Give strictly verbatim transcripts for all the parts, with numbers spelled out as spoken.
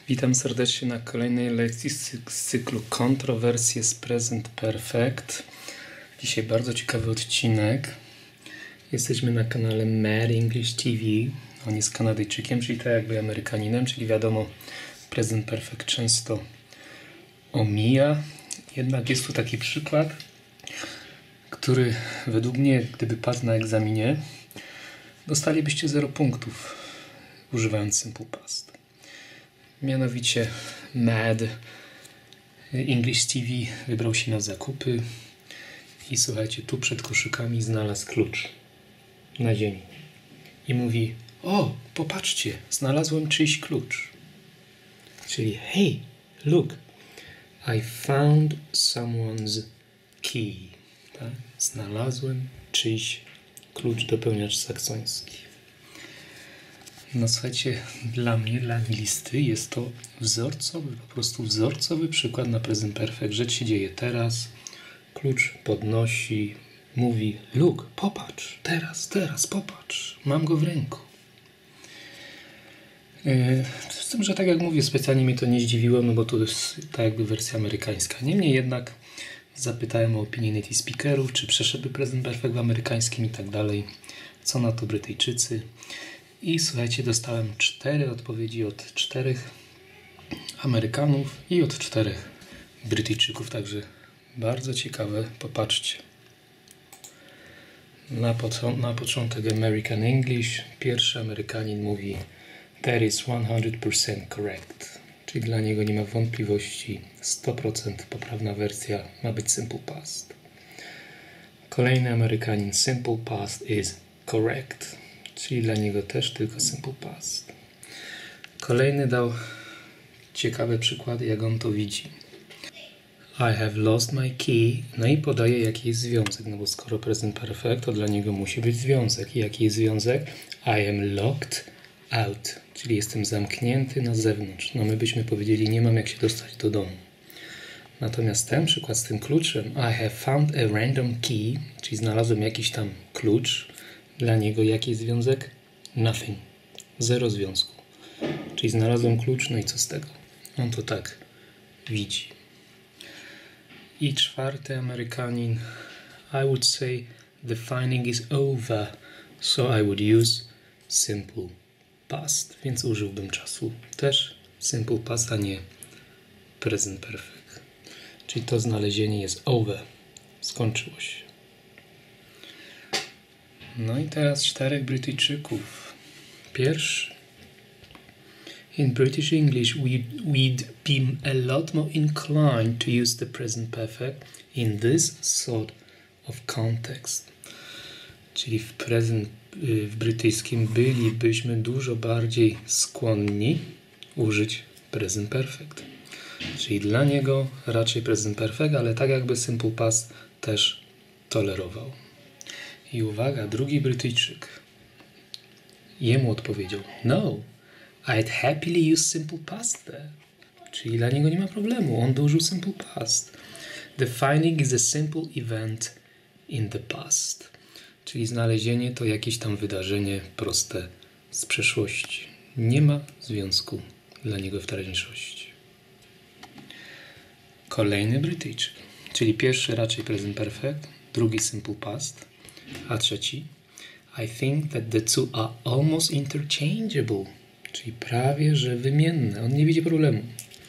Witam serdecznie na kolejnej lekcji z cyklu Kontrowersje z Present Perfect. Dzisiaj bardzo ciekawy odcinek. Jesteśmy na kanale Mad English T V. On jest Kanadyjczykiem, czyli tak jakby Amerykaninem, czyli wiadomo, Present Perfect często omija. Jednak jest tu taki przykład, który według mnie, gdyby padł na egzaminie, dostalibyście zero punktów używając Simple Past. Mianowicie Mad English T V wybrał się na zakupy i słuchajcie, tu przed koszykami znalazł klucz na ziemi. I mówi: o, popatrzcie, znalazłem czyjś klucz. Czyli hey, look, I found someone's key. Tak? Znalazłem czyjś klucz, dopełniacz saksoński. No słuchajcie, dla mnie, dla anglisty jest to wzorcowy, po prostu wzorcowy przykład na Present Perfect. Rzecz się dzieje teraz, klucz podnosi, mówi: look, popatrz, teraz, teraz, popatrz, mam go w ręku. Yy, z tym, że tak jak mówię, specjalnie mnie to nie zdziwiło, no bo to jest tak jakby wersja amerykańska. Niemniej jednak zapytałem o opinię native speakerów, czy przeszedłby Present Perfect w amerykańskim i tak dalej. Co na to Brytyjczycy? I słuchajcie, dostałem cztery odpowiedzi od czterech Amerykanów i od czterech Brytyjczyków, także bardzo ciekawe. Popatrzcie. Na, po- na początek American English. Pierwszy Amerykanin mówi: that is one hundred percent correct. Czyli dla niego nie ma wątpliwości, sto procent poprawna wersja ma być Simple Past. Kolejny Amerykanin: Simple Past is correct. Czyli dla niego też tylko Simple Past. Kolejny dał ciekawe przykłady, jak on to widzi. I have lost my key. No i podaje, jaki jest związek. No bo skoro Present Perfect, to dla niego musi być związek. I jaki jest związek? I am locked out. Czyli jestem zamknięty na zewnątrz. No my byśmy powiedzieli: nie mam jak się dostać do domu. Natomiast ten przykład z tym kluczem, I have found a random key, czyli znalazłem jakiś tam klucz. Dla niego jaki jest związek? Nothing. Zero związku. Czyli znalazłem klucz, no i co z tego? On to tak widzi. I czwarty Amerykanin: I would say the finding is over, so I would use simple past. Więc użyłbym czasu też simple past, a nie present perfect. Czyli to znalezienie jest over. Skończyło się. No i teraz czterech Brytyjczyków. Pierwszy: in British English we'd, we'd be a lot more inclined to use the present perfect in this sort of context. Czyli w present, w brytyjskim bylibyśmy dużo bardziej skłonni użyć present perfect. Czyli dla niego raczej present perfect, ale tak jakby simple past też tolerował. I uwaga, drugi Brytyjczyk. Jemu odpowiedział: no, I'd happily use simple past there. Czyli dla niego nie ma problemu, on by użył simple past. The finding is a simple event in the past. Czyli znalezienie to jakieś tam wydarzenie proste z przeszłości. Nie ma związku dla niego w teraźniejszości. Kolejny Brytyjczyk. Czyli pierwszy raczej present perfect, drugi simple past. A trzeci: I think that the two are almost interchangeable. Czyli prawie że wymienne. On nie widzi problemu.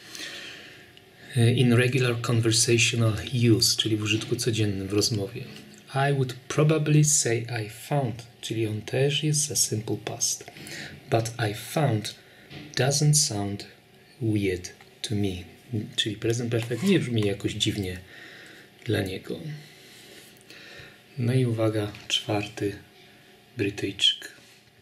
In regular conversational use, czyli w użytku codziennym, w rozmowie. I would probably say I found, czyli on też jest za simple past. But I found doesn't sound weird to me. Czyli present perfect nie brzmi jakoś dziwnie dla niego. No i uwaga, czwarty Brytyjczyk.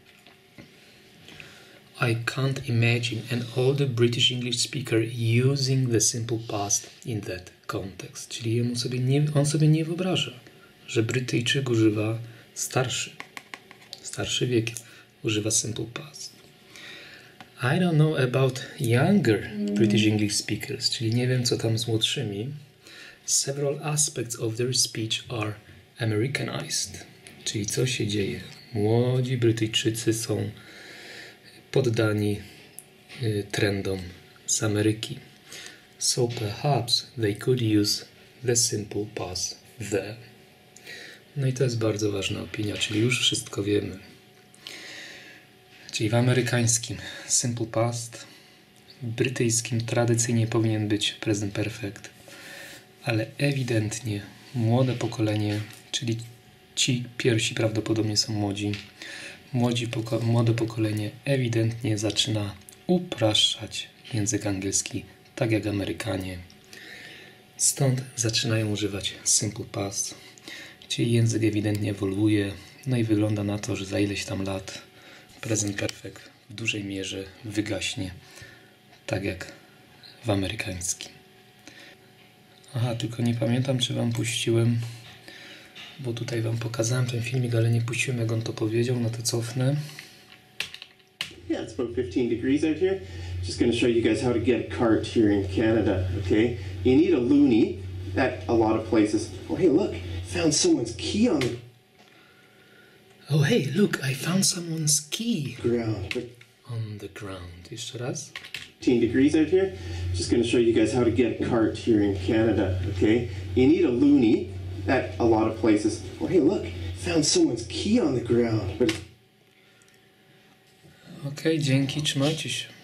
I can't imagine an older British English speaker using the simple past in that context. Czyli jemu sobie nie, on sobie nie wyobraża, że Brytyjczyk używa starszy, starszy wiek używa simple past. I don't know about younger British English speakers, czyli nie wiem co tam z młodszymi. Several aspects of their speech are Americanized, czyli co się dzieje? Młodzi Brytyjczycy są poddani y, trendom z Ameryki. So perhaps they could use the simple past there. No i to jest bardzo ważna opinia, czyli już wszystko wiemy. Czyli w amerykańskim simple past, w brytyjskim tradycyjnie powinien być present perfect, ale ewidentnie młode pokolenie, czyli ci pierwsi prawdopodobnie są młodzi, młodzi poko- młode pokolenie ewidentnie zaczyna upraszczać język angielski, tak jak Amerykanie. Stąd zaczynają używać simple past, czyli język ewidentnie ewoluuje, no i wygląda na to, że za ileś tam lat present perfect w dużej mierze wygaśnie, tak jak w amerykańskim. Aha, tylko nie pamiętam, czy wam puściłem, bo tutaj wam pokazałem ten filmik, ale nie puściłem, jak on to powiedział, no to cofnę. Yeah, it's about fifteen degrees out here. Just going to show you guys how to get a cart here in Canada, okay? You need a loonie at a lot of places. Oh, hey, look, found someone's key on the Oh hey, look, I found someone's key ground. on the ground. Jeszcze raz. fifteen degrees out here. Just going to show you guys how to get a cart here in Canada, okay? You need a loonie at a lot of places. Oh, hey, look, found someone's key on the ground. But Okej, dzięki, trzymajcie się.